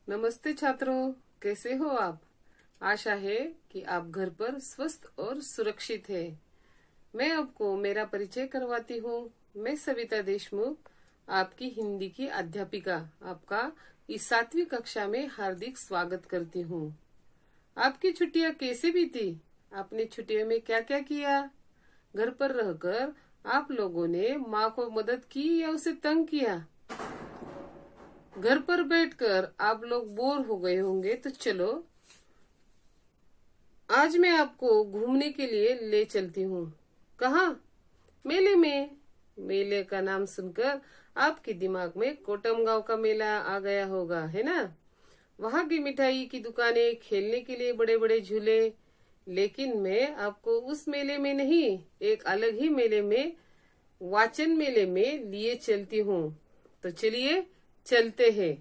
नमस्ते छात्रों, कैसे हो आप। आशा है कि आप घर पर स्वस्थ और सुरक्षित है। मैं आपको मेरा परिचय करवाती हूँ। मैं सविता देशमुख, आपकी हिंदी की अध्यापिका, आपका इस 7वीं कक्षा में हार्दिक स्वागत करती हूँ। आपकी छुट्टियाँ कैसे बीती? आपने छुट्टियों में क्या क्या किया? घर पर रहकर आप लोगों ने माँ को मदद की या उसे तंग किया? घर पर बैठकर आप लोग बोर हो गए होंगे, तो चलो आज मैं आपको घूमने के लिए ले चलती हूँ। कहाँ? मेले में। मेले का नाम सुनकर आपके दिमाग में कोटमगांव का मेला आ गया होगा, है ना। वहाँ की मिठाई की दुकानें, खेलने के लिए बड़े बड़े झूले। लेकिन मैं आपको उस मेले में नहीं, एक अलग ही मेले में, वाचन मेले में लिए चलती हूँ। तो चलिए चलते हैं।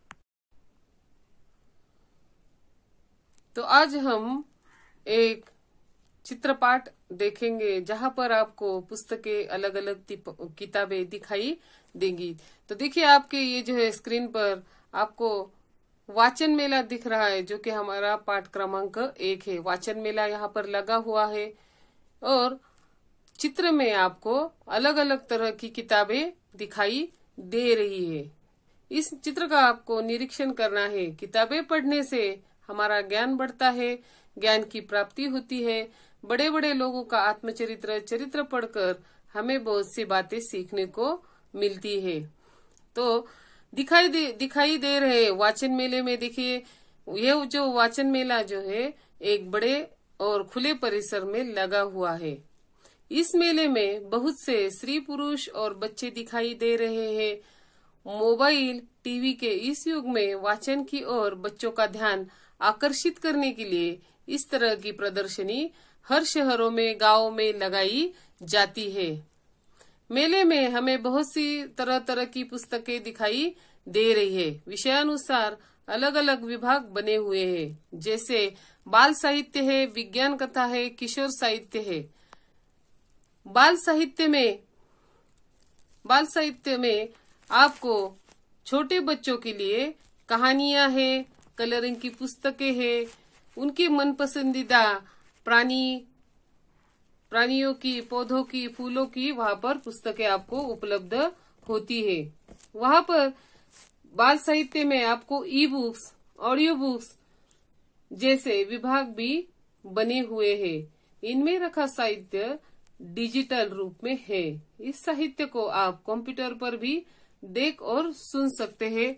तो आज हम एक चित्रपाठ देखेंगे जहां पर आपको पुस्तकें, अलग अलग किताबें दिखाई देंगी। तो देखिए, आपके ये जो है स्क्रीन पर आपको वाचन मेला दिख रहा है, जो कि हमारा पाठ क्रमांक 1 है। वाचन मेला यहाँ पर लगा हुआ है और चित्र में आपको अलग अलग तरह की किताबें दिखाई दे रही है। इस चित्र का आपको निरीक्षण करना है। किताबें पढ़ने से हमारा ज्ञान बढ़ता है, ज्ञान की प्राप्ति होती है। बड़े बड़े लोगों का चरित्र पढ़कर हमें बहुत सी बातें सीखने को मिलती है। तो दिखाई दे रहे वाचन मेले में देखिए, ये जो वाचन मेला जो है एक बड़े और खुले परिसर में लगा हुआ है। इस मेले में बहुत से स्त्री पुरुष और बच्चे दिखाई दे रहे हैं। मोबाइल टीवी के इस युग में वाचन की ओर बच्चों का ध्यान आकर्षित करने के लिए इस तरह की प्रदर्शनी हर शहरों में, गांवों में लगाई जाती है। मेले में हमें बहुत सी तरह तरह की पुस्तकें दिखाई दे रही है। विषयानुसार अलग अलग विभाग बने हुए हैं, जैसे बाल साहित्य है, विज्ञान कथा है, किशोर साहित्य है। बाल साहित्य में आपको छोटे बच्चों के लिए कहानियां हैं, कलरिंग की पुस्तकें हैं, उनके मन पसंदीदा प्राणियों की, पौधों की, फूलों की वहां पर पुस्तकें आपको उपलब्ध होती है। वहां पर बाल साहित्य में आपको ई बुक्स, ऑडियो बुक्स जैसे विभाग भी बने हुए हैं। इनमें रखा साहित्य डिजिटल रूप में है। इस साहित्य को आप कंप्यूटर पर भी देख और सुन सकते हैं।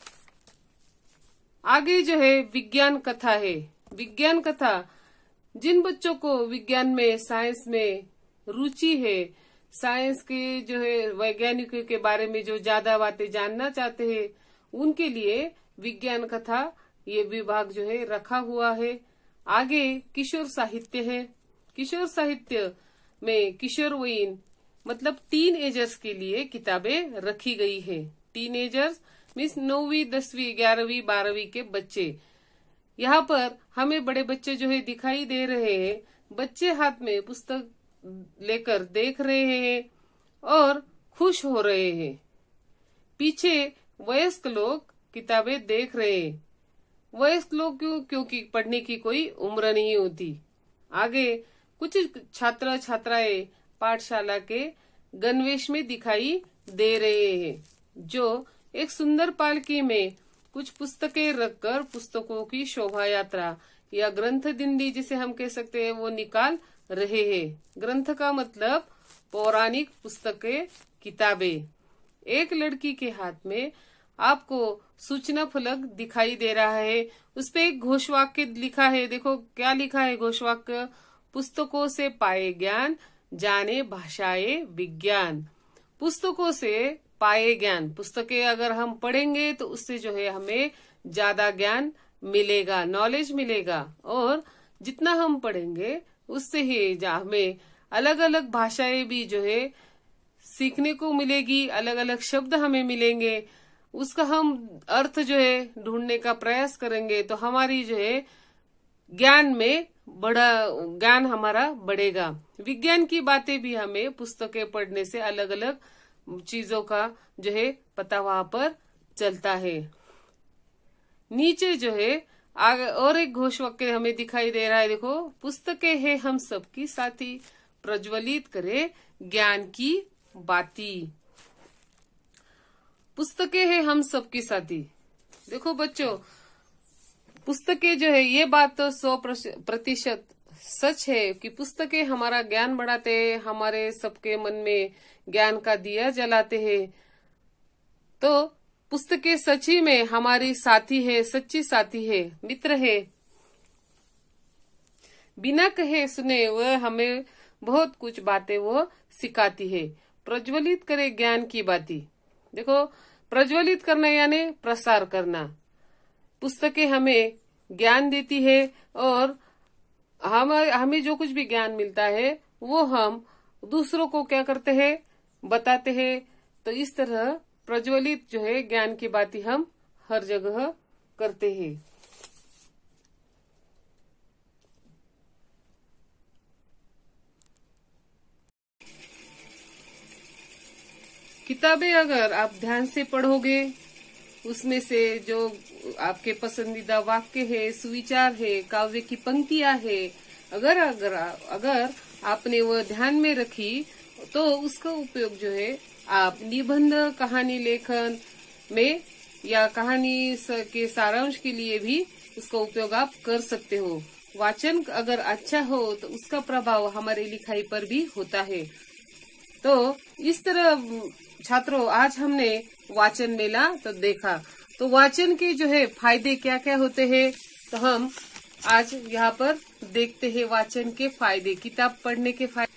आगे जो है विज्ञान कथा है। विज्ञान कथा जिन बच्चों को विज्ञान में, साइंस में रुचि है, साइंस के जो है वैज्ञानिकों के बारे में जो ज्यादा बातें जानना चाहते हैं, उनके लिए विज्ञान कथा ये विभाग जो है रखा हुआ है। आगे किशोर साहित्य है। किशोर साहित्य में किशोरवयीन मतलब टीन एजर्स के लिए किताबें रखी गई है। टीन एजर्स मीन्स 9वीं, 10वीं, 11वीं, 12वीं के बच्चे। यहाँ पर हमें बड़े बच्चे जो है दिखाई दे रहे हैं। बच्चे हाथ में पुस्तक लेकर देख रहे हैं और खुश हो रहे हैं। पीछे वयस्क लोग किताबें देख रहे हैं। वयस्क लोग क्योंकि पढ़ने की कोई उम्र नहीं होती। आगे कुछ छात्र छात्राएं पाठशाला के गणवेश में दिखाई दे रहे हैं, जो एक सुंदर पालकी में कुछ पुस्तकें रखकर पुस्तकों की शोभा यात्रा या ग्रंथ दिंडी जिसे हम कह सकते हैं वो निकाल रहे हैं। ग्रंथ का मतलब पौराणिक पुस्तकें, किताबें। एक लड़की के हाथ में आपको सूचना फलक दिखाई दे रहा है। उसपे एक घोषवाक्य लिखा है। देखो क्या लिखा है घोषवाक्य? पुस्तकों से पाए ज्ञान, जाने भाषाएं विज्ञान। पुस्तकों से पाए ज्ञान, पुस्तकें अगर हम पढ़ेंगे तो उससे जो है हमें ज्यादा ज्ञान मिलेगा, नॉलेज मिलेगा। और जितना हम पढ़ेंगे उससे ही हमें अलग अलग भाषाएं भी जो है सीखने को मिलेगी, अलग अलग शब्द हमें मिलेंगे। उसका हम अर्थ जो है ढूंढने का प्रयास करेंगे तो हमारी जो है ज्ञान हमारा बढ़ेगा। विज्ञान की बातें भी हमें पुस्तकें पढ़ने से अलग अलग चीजों का जो है पता वहां पर चलता है। नीचे जो है आगे और एक घोष वाक्य हमें दिखाई दे रहा है। देखो, पुस्तकें हैं हम सबकी साथी, प्रज्वलित करे ज्ञान की बाती। पुस्तकें हैं हम सबकी साथी। देखो बच्चों, पुस्तकें जो है, ये बात तो 100% सच है कि पुस्तकें हमारा ज्ञान बढ़ाते हैं, हमारे सबके मन में ज्ञान का दिया जलाते हैं। तो पुस्तकें सच्ची में हमारी साथी है, सच्ची साथी है, मित्र है। बिना कहे सुने वह हमें बहुत कुछ बातें वो सिखाती है। प्रज्वलित करे ज्ञान की बाती। देखो, प्रज्वलित करना यानी प्रसार करना। पुस्तकें हमें ज्ञान देती है और हमें जो कुछ भी ज्ञान मिलता है वो हम दूसरों को क्या करते हैं, बताते हैं। तो इस तरह प्रज्वलित जो है ज्ञान की बातें हम हर जगह करते हैं। किताबें अगर आप ध्यान से पढ़ोगे, उसमें से जो आपके पसंदीदा वाक्य है, सुविचार है, काव्य की पंक्तियां है, अगर आपने वो ध्यान में रखी तो उसका उपयोग जो है आप निबंध, कहानी लेखन में या कहानी के सारांश के लिए भी उसका उपयोग आप कर सकते हो। वाचन अगर अच्छा हो तो उसका प्रभाव हमारे लिखाई पर भी होता है। तो इस तरह छात्रों, आज हमने वाचन मेला तो देखा। तो वाचन के जो है फायदे क्या क्या होते हैं, तो हम आज यहाँ पर देखते हैं वाचन के फायदे। किताब पढ़ने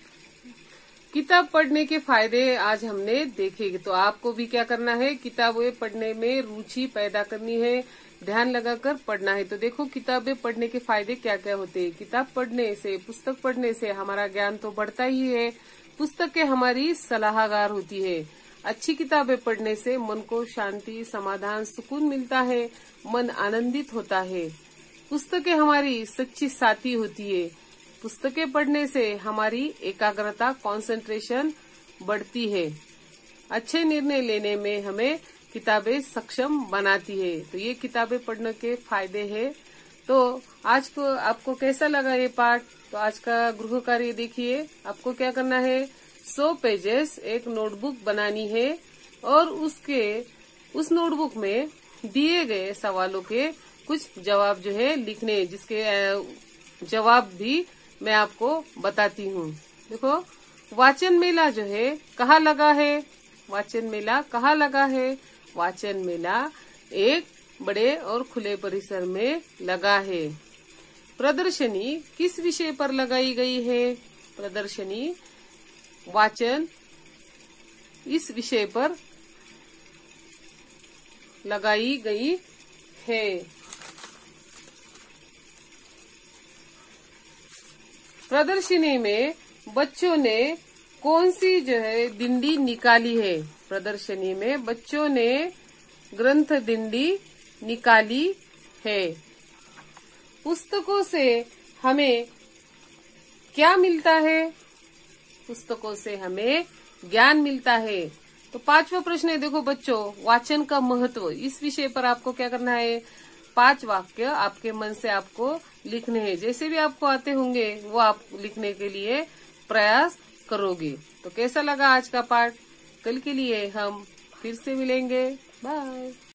के फायदे आज हमने देखे। तो आपको भी क्या करना है, किताबें पढ़ने में रुचि पैदा करनी है, ध्यान लगाकर पढ़ना है। तो देखो, किताबें पढ़ने के फायदे क्या क्या होते हैं। किताब पढ़ने से, पुस्तक पढ़ने से हमारा ज्ञान तो बढ़ता ही है। पुस्तकें हमारी सलाहकार होती है। अच्छी किताबें पढ़ने से मन को शांति, समाधान, सुकून मिलता है, मन आनंदित होता है। पुस्तकें हमारी सच्ची साथी होती है। पुस्तकें पढ़ने से हमारी एकाग्रता, कंसंट्रेशन बढ़ती है। अच्छे निर्णय लेने में हमें किताबें सक्षम बनाती है। तो ये किताबें पढ़ने के फायदे हैं। तो आज को आपको कैसा लगा ये पाठ? तो आज का गृह कार्य देखिए। आपको क्या करना है, 100 पेजेस एक नोटबुक बनानी है और उस नोटबुक में दिए गए सवालों के कुछ जवाब जो है लिखने, जिसके जवाब भी मैं आपको बताती हूँ। देखो, वाचन मेला जो है कहाँ लगा है? वाचन मेला कहाँ लगा है? वाचन मेला एक बड़े और खुले परिसर में लगा है। प्रदर्शनी किस विषय पर लगाई गई है? प्रदर्शनी वाचन इस विषय पर लगाई गई है। प्रदर्शनी में बच्चों ने कौन सी जो है दिंडी निकाली है? प्रदर्शनी में बच्चों ने ग्रंथ दिंडी निकाली है। पुस्तकों से हमें क्या मिलता है? पुस्तकों से हमें ज्ञान मिलता है। तो 5वां प्रश्न है, देखो बच्चों, वाचन का महत्व। इस विषय पर आपको क्या करना है, 5 वाक्य आपके मन से आपको लिखने हैं। जैसे भी आपको आते होंगे वो आप लिखने के लिए प्रयास करोगे। तो कैसा लगा आज का पाठ? कल के लिए हम फिर से मिलेंगे। बाय।